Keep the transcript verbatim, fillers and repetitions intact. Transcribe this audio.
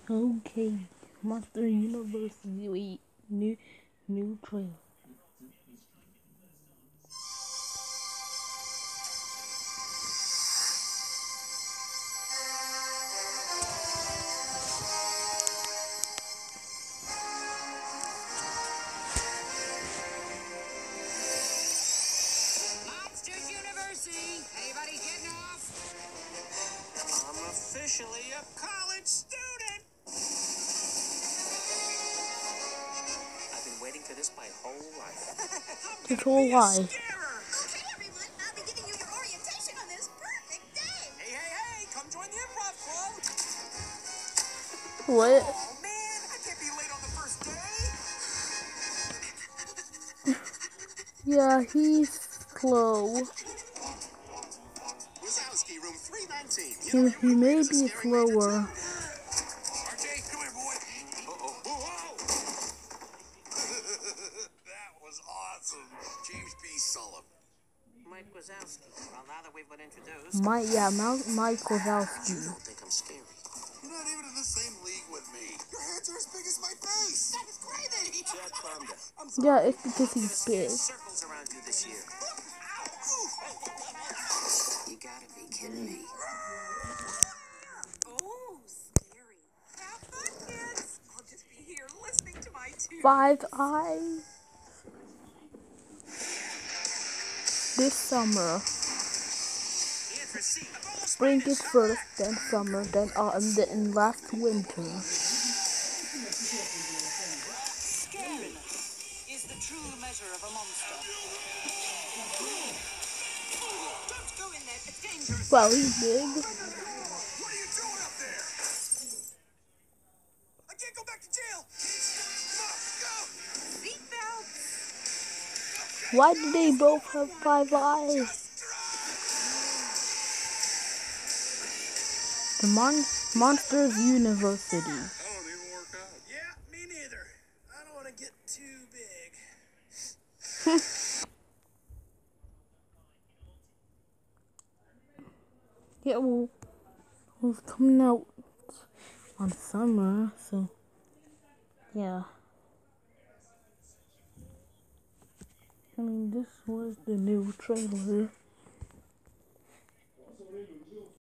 Okay, Monster University new new trailer. Monsters University! Anybody getting off? I'm officially a college student! I've been waiting for this my whole life. His whole life. Okay, everyone, I'll be giving you your orientation on this perfect day. Hey, hey, hey! Come join the improv club! What? Oh, man! I can't be late on the first day! Yeah, he's slow. Wazowski, room three nineteen. He, he may be slower. R J, come here, boy. Uh-oh. Whoa! That was awesome. James B. Sullivan. Mike Wazowski. Well, now that we've been introduced... Mike, yeah, Mike, Mike Wazowski. You don't think I'm scary. You're not even in the same league with me. Your hands are as big as my face. That is crazy. Jack Fonda. I'm sorry. Yeah, it's because he's big. Circles around you this year. You gotta be kidding me. Oh, scary. Have fun, kids. I'll just be here listening to my tunes. Five Eyes. This summer. Spring is first, then summer, then autumn, then last winter. Scariness is the true measure of a monster. Don't go in there. It's dangerous. Well, he's big. What are you doing up there? I can't go back to jail. Go. Why do they both have five eyes? The Mon Monsters University. That don't even work out. Yeah, me neither. I don't want to get too big. Yeah, well, it was coming out on summer, so yeah. I mean, this was the new trailer.